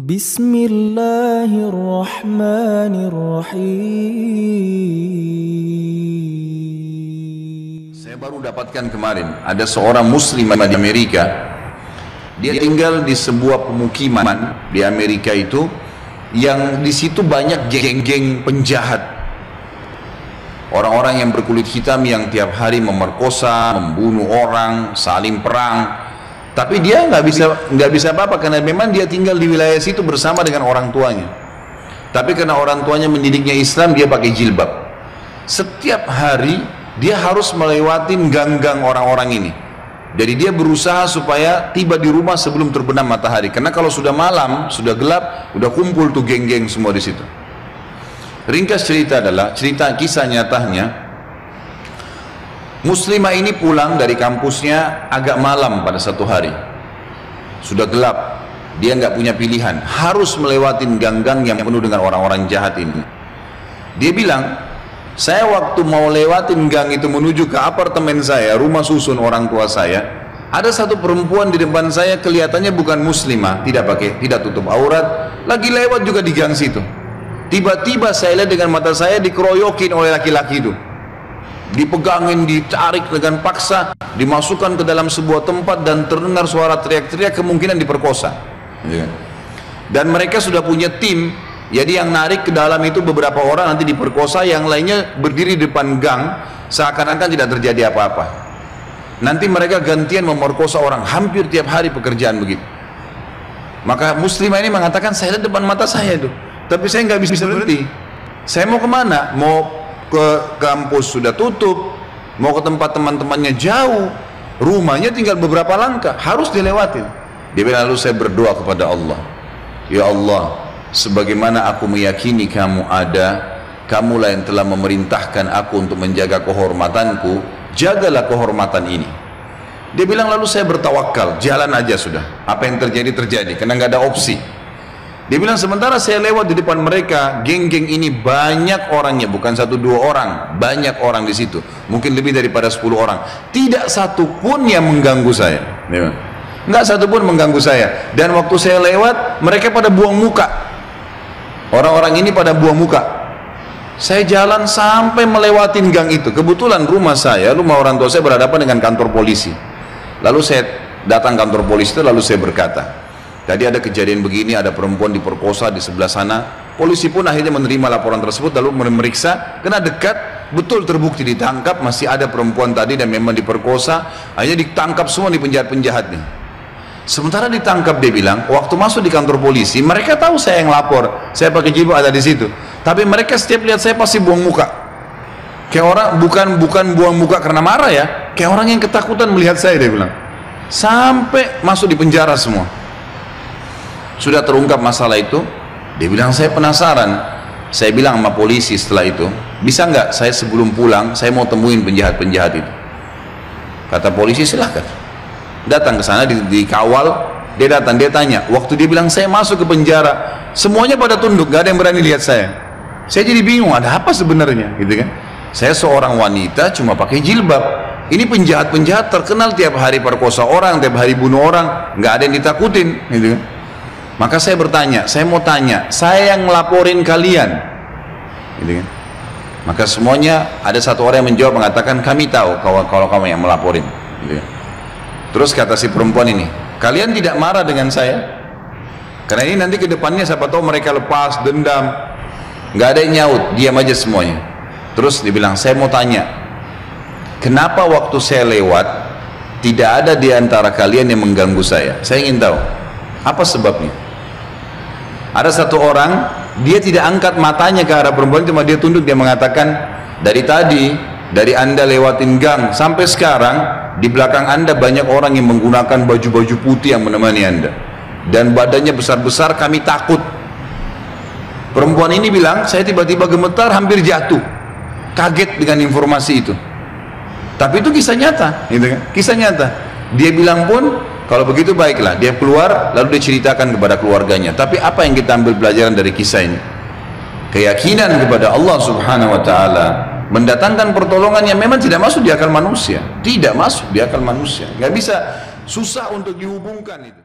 Bismillahirrahmanirrahim. Saya baru dapatkan kemarin, ada seorang muslim di Amerika. Dia tinggal di sebuah pemukiman di Amerika itu, yang di situ banyak geng-geng penjahat. Orang-orang yang berkulit hitam yang tiap hari memerkosa, membunuh orang, saling perang. Tapi dia nggak bisa apa-apa karena memang dia tinggal di wilayah situ bersama dengan orang tuanya. Tapi karena orang tuanya mendidiknya Islam, dia pakai jilbab. Setiap hari dia harus melewati gang-gang orang-orang ini. Jadi dia berusaha supaya tiba di rumah sebelum terbenam matahari. Karena kalau sudah malam, sudah gelap, udah kumpul tuh geng-geng semua di situ. Ringkas cerita adalah cerita kisah nyatanya. Muslimah ini pulang dari kampusnya agak malam pada satu hari. Sudah gelap, dia nggak punya pilihan, harus melewati gang-gang yang penuh dengan orang-orang jahat ini. Dia bilang, saya waktu mau lewatin gang itu menuju ke apartemen saya, rumah susun orang tua saya, ada satu perempuan di depan saya, kelihatannya bukan muslimah, tidak tutup aurat, lagi lewat juga di gang situ. Tiba-tiba saya lihat dengan mata saya dikeroyokin oleh laki-laki itu. Dipegangin, ditarik dengan paksa, dimasukkan ke dalam sebuah tempat dan terdengar suara teriak-teriak, kemungkinan diperkosa. Dan mereka sudah punya tim, jadi yang narik ke dalam itu beberapa orang nanti diperkosa, yang lainnya berdiri di depan gang, seakan-akan tidak terjadi apa-apa. Nanti mereka gantian memerkosa orang, hampir tiap hari pekerjaan begitu. Maka muslimah ini mengatakan, saya lihat depan mata saya itu, tapi saya nggak bisa berhenti. Saya mau kemana? Mau ke kampus sudah tutup, mau ke tempat teman-temannya jauh, rumahnya tinggal beberapa langkah, harus dilewatin. Dia bilang, lalu saya berdoa kepada Allah, ya Allah, sebagaimana aku meyakini kamu ada, kamulah yang telah memerintahkan aku untuk menjaga kehormatanku, jagalah kehormatan ini. Dia bilang, lalu saya bertawakal, jalan aja sudah, apa yang terjadi terjadi, karena nggak ada opsi. Dia bilang, sementara saya lewat di depan mereka, geng-geng ini banyak orangnya, bukan 1-2 orang, banyak orang di situ, mungkin lebih daripada 10 orang. Tidak satu pun yang mengganggu saya, nggak satu pun mengganggu saya. Dan waktu saya lewat, mereka pada buang muka, orang-orang ini pada buang muka. Saya jalan sampai melewatin gang itu. Kebetulan rumah orang tua saya berhadapan dengan kantor polisi. Lalu saya datang kantor polisi itu, lalu saya berkata, tadi ada kejadian begini, ada perempuan diperkosa di sebelah sana. Polisi pun akhirnya menerima laporan tersebut, lalu memeriksa, kena dekat, betul terbukti ditangkap, masih ada perempuan tadi dan memang diperkosa. Akhirnya ditangkap semua di penjahat-penjahatnya. Sementara ditangkap, dia bilang, waktu masuk di kantor polisi, mereka tahu saya yang lapor, saya pakai jilbab ada di situ. Tapi mereka setiap lihat saya pasti buang muka. Kayak orang, bukan buang muka karena marah ya, kayak orang yang ketakutan melihat saya, dia bilang. Sampai masuk di penjara semua. Sudah terungkap masalah itu, dia bilang, saya penasaran. Saya bilang sama polisi setelah itu, bisa nggak saya sebelum pulang, saya mau temuin penjahat-penjahat itu. Kata polisi, silahkan. Datang ke sana, dikawal, dia datang, dia tanya. Waktu dia bilang, saya masuk ke penjara, semuanya pada tunduk, gak ada yang berani lihat saya. Saya jadi bingung, ada apa sebenarnya, gitu kan? Saya seorang wanita, cuma pakai jilbab. Ini penjahat-penjahat terkenal tiap hari perkosa orang, tiap hari bunuh orang, nggak ada yang ditakutin, gitu kan? Maka saya bertanya, saya mau tanya, saya yang ngelaporin kalian, gitu kan? Maka semuanya ada satu orang yang menjawab mengatakan, kami tahu kalau kamu yang melaporin, gitu kan? Terus kata si perempuan ini, kalian tidak marah dengan saya? Karena ini nanti ke depannya siapa tahu mereka lepas dendam. Nggak ada yang nyaut, diam aja semuanya. Terus dia bilang, saya mau tanya, kenapa waktu saya lewat tidak ada di antara kalian yang mengganggu saya? Saya ingin tahu apa sebabnya. Ada satu orang, dia tidak angkat matanya ke arah perempuan, cuma dia tunduk, dia mengatakan, dari tadi, dari anda lewatin gang sampai sekarang, di belakang anda banyak orang yang menggunakan baju-baju putih yang menemani anda, dan badannya besar-besar, kami takut. Perempuan ini bilang, saya tiba-tiba gemetar, hampir jatuh, kaget dengan informasi itu. Tapi itu kisah nyata, gitu kan? Kisah nyata. Dia bilang pun, kalau begitu baiklah, dia keluar lalu dia ceritakan kepada keluarganya. Tapi apa yang kita ambil pelajaran dari kisah ini? Keyakinan kepada Allah Subhanahu wa taala mendatangkan pertolongan yang memang tidak masuk di akal manusia. Tidak masuk di akal manusia. Nggak bisa, susah untuk dihubungkan itu.